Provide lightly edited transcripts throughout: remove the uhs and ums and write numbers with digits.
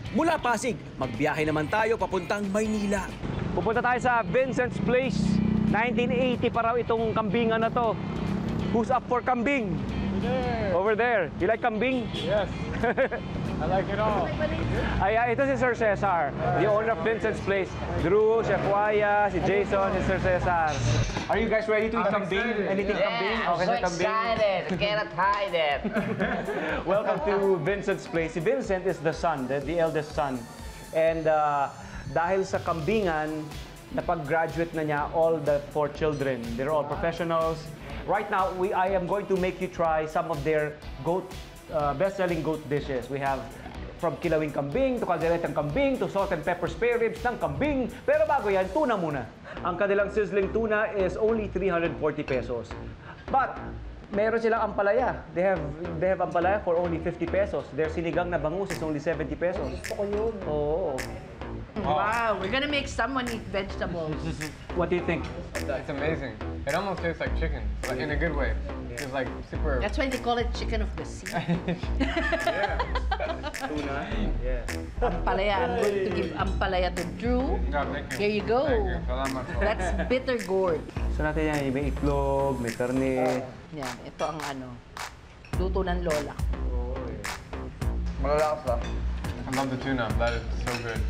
Mula Pasig, magbiyahe naman tayo papuntang Maynila. Pupunta tayo sa Vincent's Place. 1980 pa raw itong kambingan na to. Who's up for kambing? Over there. You like kambing? Yes. I like it all. Ay, ito si Sir Cesar, the owner of Vincent's Place. Drew, Chef Waya, si Jason, si Sir Cesar. Are you guys ready to eat kambing? Anything kambing? I'm so excited. Cannot hide it. Welcome to Vincent's Place. Si Vincent is the son, the eldest son. And dahil sa kambingan, napag-graduate na niya all the 4 children. They're all professionals. Right now, I am going to make you try some of their best-selling goat dishes. We have from kilawing kambing, to kalderetang kambing, to salt and pepper spare ribs ng kambing. Pero bago yan, tuna muna. Ang kanilang sizzling tuna is only 340 pesos. But, meron silang ampalaya. They have ampalaya for only 50 pesos. Their sinigang na bangus is only 70 pesos. Gusto ko yun. Oo. Wow, we're gonna make someone eat vegetables. What do you think? It's amazing. It almost tastes like chicken, but in a good way. It's like super... That's why they call it chicken of the sea. Yeah. Tuna? Yeah. Ampalaya, I'm going to give ampalaya to Drew. No, thank you. Here you go. Thank you. Salamat po. That's bitter gourd. So natin yan, may itlog, may karne. Yan, ito ang luto ng lola. Malalakas lang. I love the tuna. That is so good.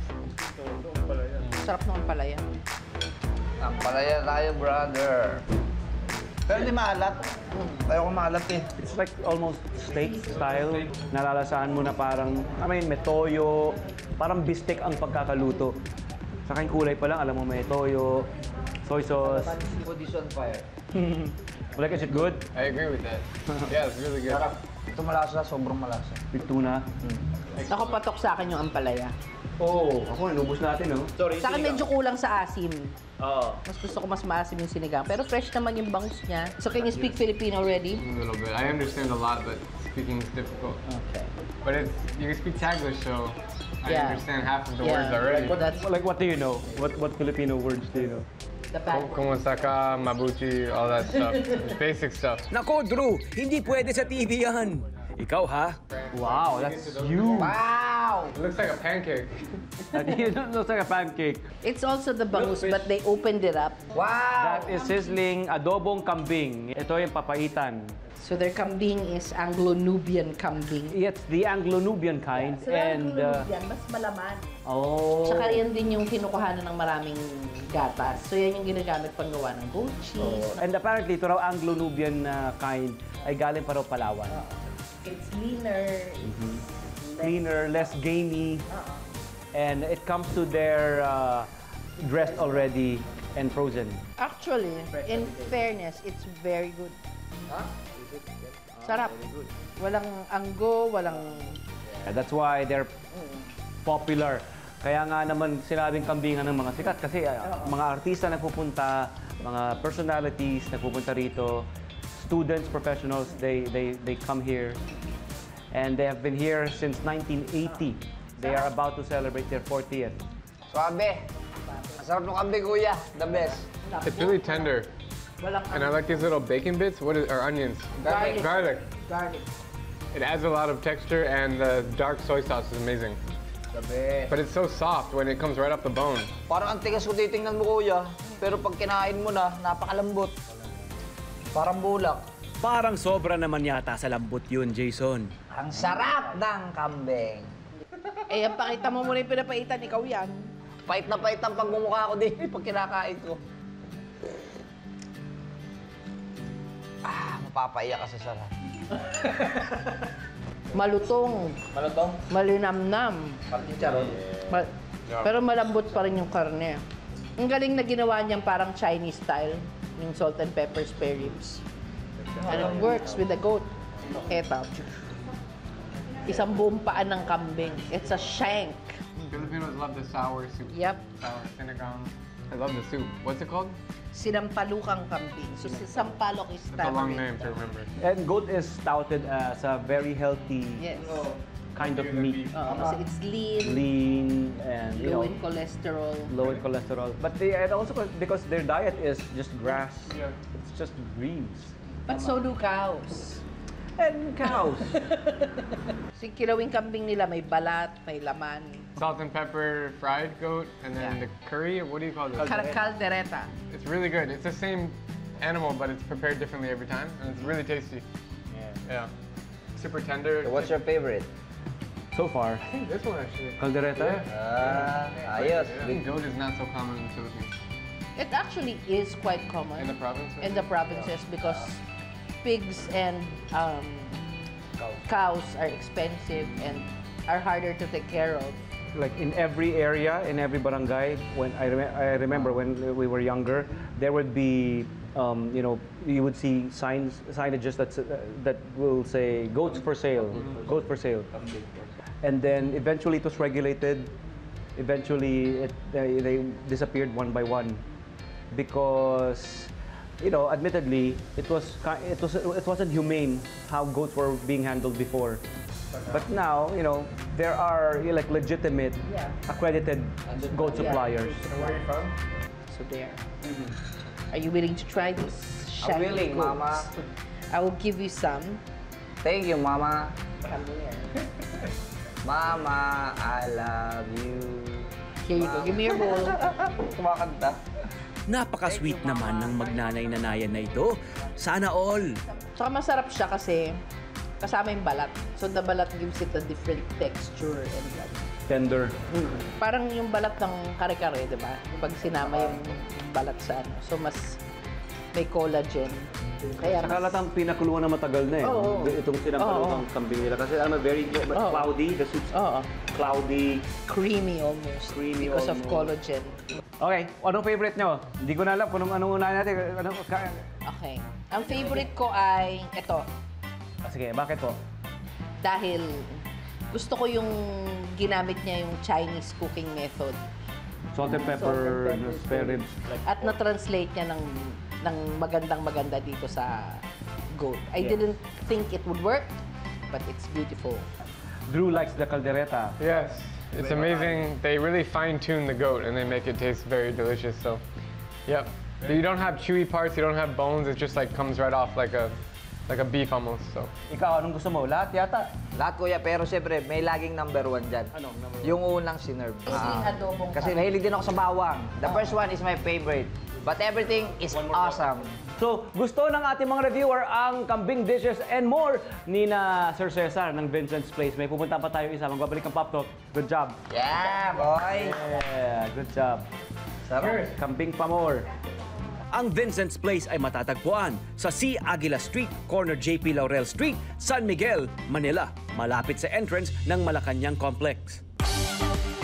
Sarap ng ampalaya. Ang palaya tayo, brother. Pero hindi maalat. Ayaw ko maalat eh. It's like almost steak style. Nalalasahan mo na parang, may toyo. Parang bistek ang pagkakaluto. Saka yung kulay pa lang, alam mo may toyo, soy sauce. Food is on fire. Like, is it good? I agree with that. Yeah, it's really good. Ito malasa, sobrang malasa. With tuna? Ako patok sa akin yung ampalaya. Oo. Ako, inubos natin, no? Sorry, Sa akin medyo kulang sa asim. Oo. Mas gusto ko mas maasim yung sinigang. Pero fresh naman yung bangus niya. So can you speak Filipino already? A little bit. I understand a lot, but speaking is difficult. Okay. But you can speak Taglish, so I Yeah. understand half of the Yeah. words already. Like, what do you know? What Filipino words do you know? The bad. Kumusta ka, mabuti, all that stuff. Basic stuff. Nako, Drew, hindi pwede sa TV yan. Ikaw, ha? Wow, that's huge. Wow! It looks like a pancake. It looks like a pancake. It's also the bangus, but they opened it up. Wow! That is sizzling adobong kambing. Ito yung papaitan. So their kambing is Anglo-Nubian kambing. It's the Anglo-Nubian kind. So Anglo-Nubian, mas malaman. Oh. Tsaka yan din yung kinukuhanan ng maraming gatas. So yan yung ginagamit pang gawa ng goat cheese. And apparently, ito raw Anglo-Nubian kind ay galing pa raw Palawan. It's leaner. Cleaner, less gamey. And it comes to their dressed already and frozen. Actually, in fairness, it's very good. Sarap. Walang anggo, walang... That's why they're popular. Kaya nga naman sinabing kambingan ng mga sikat kasi mga artista nagpupunta, mga personalities nagpupunta rito, students, professionals, they come here. And they have been here since 1980. They are about to celebrate their 40th. Swabe. Masarap ng kambing, kuya. The best. It's really tender. And I like these little bacon bits. Or onions? Garlic. Garlic. Garlic. It adds a lot of texture, and the dark soy sauce is amazing. The best. But it's so soft when it comes right off the bone. Parang ang tigas ko titingnan mo, kuya. Pero pag kinain mo na, napakalambot. Parang bulak. Parang sobra naman yata sa lambot yun, Jason. Ang sarap ng kambing. Eh, ang pakita mo muna yung pinapaitan, ikaw yan. Pait na pait ang pagmumukha ko din pag kinakain ko. Mapapaiyak ka sa sarap. Malutong. Malutong? Malinamnam. Pakicharon. Pero malambot pa rin yung karne. Ang galing na ginawa niyang parang Chinese style, yung salt and pepper spare ribs. And it works with the goat. Eto. Isang buong paan ng kambing. It's a shank. Filipinos love the sour soup. Yep. Sour sinigang. I love the soup. What's it called? Sinampalukang kambing. So, si sampalok is It's a long name to remember. And goat is touted as a very healthy Yes. kind of meat. Kasi it's lean, Lean and low in cholesterol. low in cholesterol. But and also because their diet is just grass. Yeah. It's just greens. But so do cows. and cows. Si kilawing kambing nila may balat, may laman. Salt and pepper fried goat, and then Yeah. the curry. What do you call this? Caldereta. It's really good. It's the same animal, but it's prepared differently every time, and it's really tasty. Yeah. Super tender. What's your favorite? So far, I think this one actually. caldereta. Ayos. I think goat is not so common in the Philippines. It actually is quite common In the province? in the provinces because pigs and cows are expensive and are harder to take care of. Like in every area, in every barangay, when I remember when we were younger, there would be, you know, you would see signages that will say goats for sale, goats for sale. And then eventually it was regulated. Eventually they disappeared one by one because, you know, admittedly it wasn't humane how goats were being handled before. But now, you know, there are like legitimate, accredited goat suppliers. Where are you from? So there. Are you willing to try this? I'm shiny willing, goats? Mama. I will give you some. Thank you, Mama. Come here. Mama, I love you. Here you go. Give me your bowl. Kumakanta. Napaka-sweet naman ng magnanay-nanayan na ito. Sana all. Saka masarap siya kasi kasama yung balat. So the balat gives it a different texture and like, Tender. parang yung balat ng kare-kare, di ba? Pag sinama yung balat sa ano. So mas may collagen. Kaya Saka latang pinakuluan na matagal na eh. Oo. Itong sinampalo Oo. ng kambing nila. Kasi alam mo, very cloudy. The soup's Oo. cloudy. Creamy almost. Creamy because of almost. collagen. Okay, anong favorite nyo? Hindi ko na alam kung anong unahin natin. Okay. Ang favorite ko ay ito. Sige, bakit po? Dahil gusto ko yung ginamit niya yung Chinese cooking method. Salt and pepper, spare ribs. At na-translate niya ng magandang-maganda dito sa goat. I didn't think it would work, but it's beautiful. Drew likes the caldereta. Yes. It's amazing. They really fine-tune the goat, and they make it taste very delicious. So, yep. But you don't have chewy parts. You don't have bones. It just like comes right off like a beef almost. So. Ikaw, anong gusto mo? Lahat yata? Lahat, kuya, pero siyempre, may laging number one dyan. Ano? Number one? Yung unang sinerve. Yung adobong Kasi mahilig din ako sa bawang. The first one is my favorite. But everything is awesome. So, gusto ng ating mga reviewer ang kambing dishes and more ni na Sir Cesar ng Vincent's Place. May pupunta pa tayo isa. Magbabalik ang PopTalk. Good job. Yeah, boy! Yeah, good job. Sarap. Kambing pa more. Ang Vincent's Place ay matatagpuan sa C. Aguila Street, corner JP Laurel Street, San Miguel, Manila. Malapit sa entrance ng Malacanang Complex.